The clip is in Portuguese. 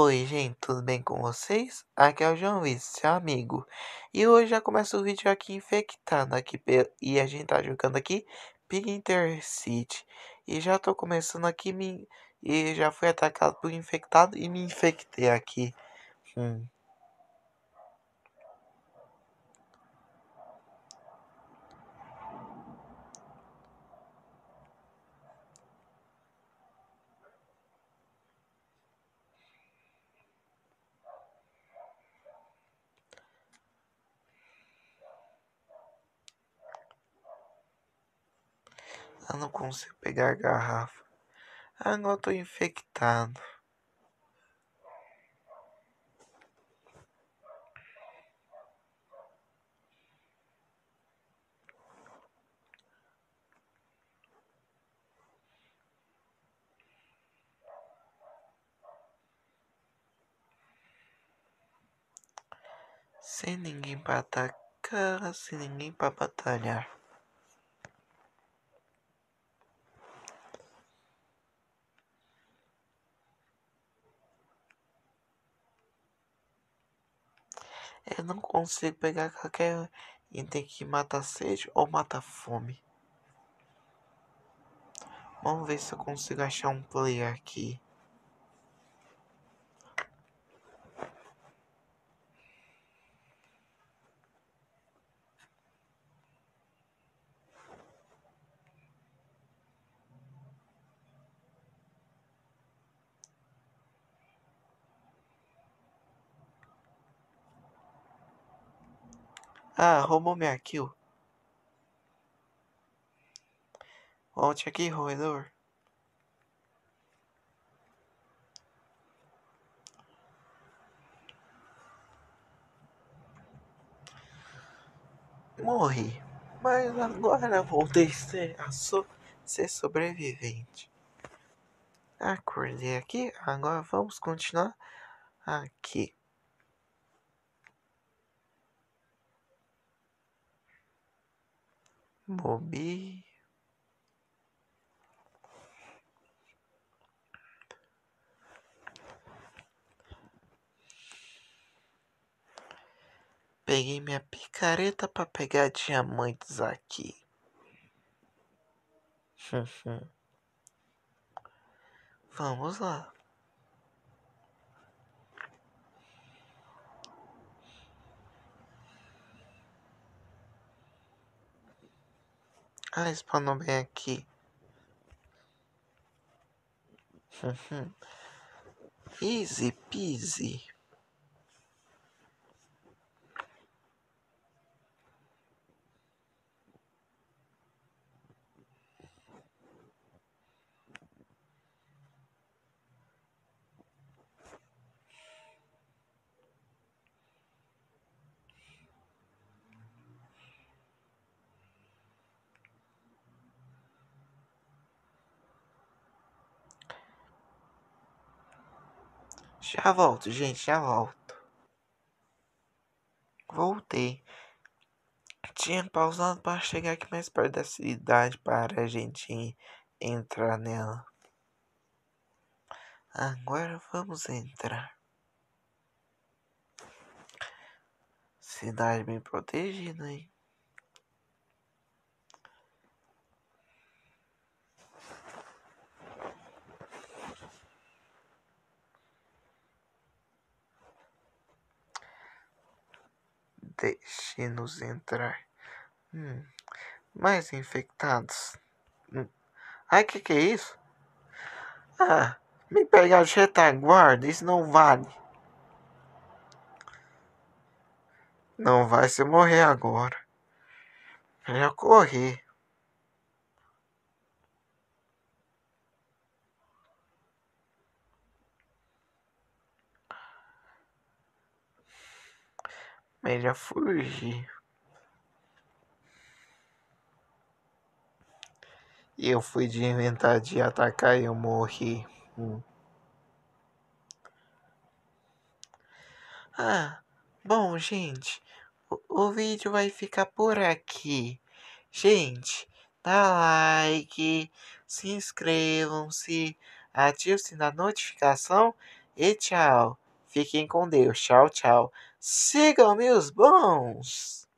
Oi, gente, tudo bem com vocês? Aqui é o João Luiz, seu amigo. E hoje já começa o vídeo aqui infectando aqui e a gente tá jogando aqui Pig Intercity. E já tô começando aqui e já fui atacado por infectado e me infectei aqui. Hum. Eu não consigo pegar a garrafa. Agora eu tô infectado. Sem ninguém pra atacar, sem ninguém pra batalhar. Eu não consigo pegar qualquer item que mata a sede ou mata a fome. Vamos ver se eu consigo achar um player aqui. Ah, roubou minha kill. Volte aqui, roedor. Morri. Mas agora voltei ser sobrevivente. Acordei aqui. Agora vamos continuar aqui. Mobi. Peguei minha picareta pra pegar diamantes aqui. Vamos lá. Ah, spawnou bem aqui. Easy peasy. Já volto, gente, já volto. Voltei. Tinha pausado para chegar aqui mais perto da cidade para a gente entrar nela. Agora vamos entrar. Cidade bem protegida, hein? Deixe-nos entrar. Mais infectados. Ai, que é isso? Ah, me pegar de retaguarda, isso não vale. Não vai se morrer agora. Melhor correr. Melhor fugir. E eu fui de inventar de atacar e eu morri. Ah, bom, gente, o vídeo vai ficar por aqui. Gente, dá like, se inscrevam-se, ative o sininho da notificação e tchau. Fiquem com Deus. Tchau, tchau. Sigam meus bons.